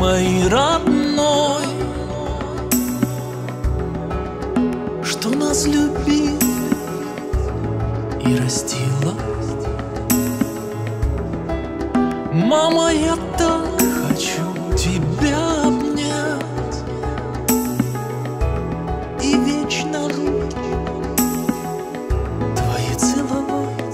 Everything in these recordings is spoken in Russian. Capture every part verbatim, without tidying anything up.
моей родной, что нас любила и растила. Мама, я так хочу тебя обнять и вечно руки твои целовать,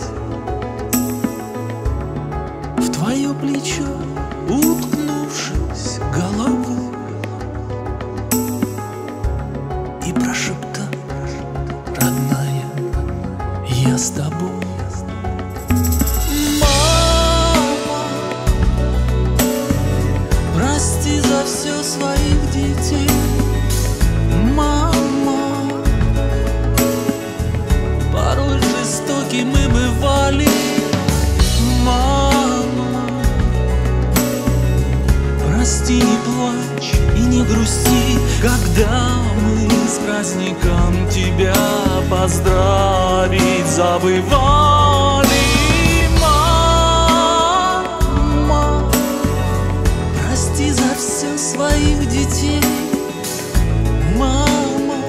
в твое плечо уткнувшись головой, и прошептать: родная, я с тобой. Прости за все своих детей, мама. Порой жестоки мы бывали, мама. Прости, не плачь и не грусти, когда мы с праздником тебя поздравить забывали. Прости за все своих детей, мама.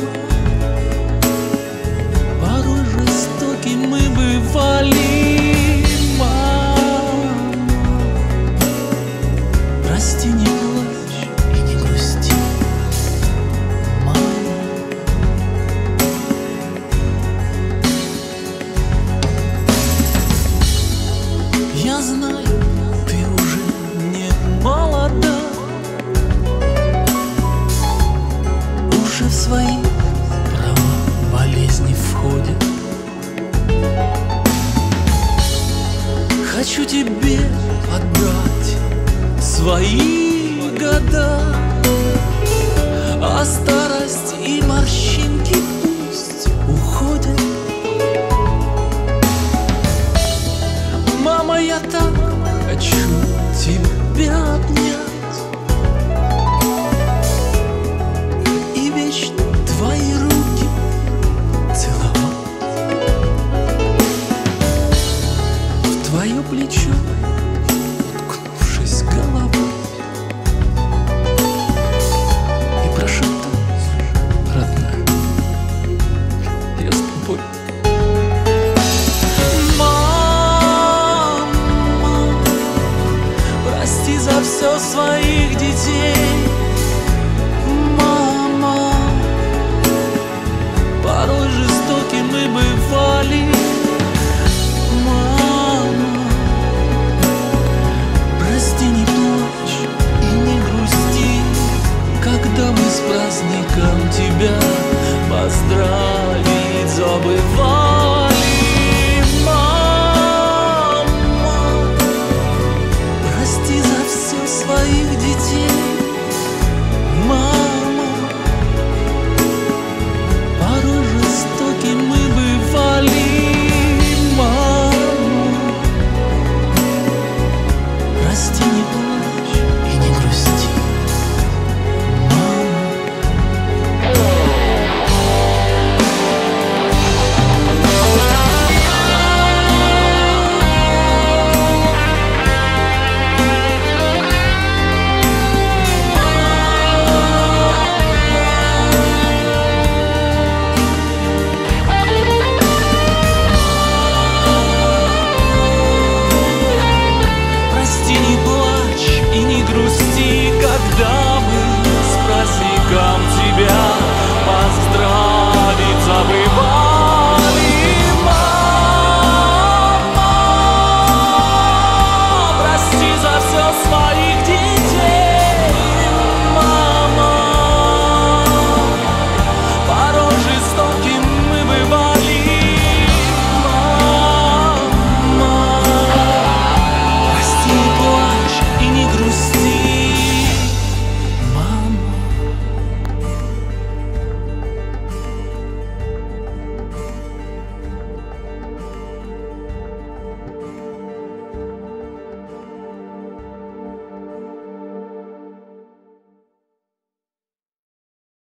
Порой жестоки мы бывали, мама. Прости, не плачь и не грусти, мама. Я знаю, ты уже не молода, уже в свои права болезни входит. Хочу тебе отдать свои года, а старость и морщинки пусть уходят. Мама, я так хочу тебя обнять и вечно твои руки целовать, в твое плечо уткнувшись головой, и прошептать: родная, я с тобой. Прости за все своих детей, мама. Порой жестоки мы бывали, мама. Прости, не плачь и не грусти, когда мы с праздником тебя поздравить забывали. Своих детей, мама. Порой жестоки мы бывали, мама. Прости, не плачь и не грусти, мама. Когда мы с праздником тебя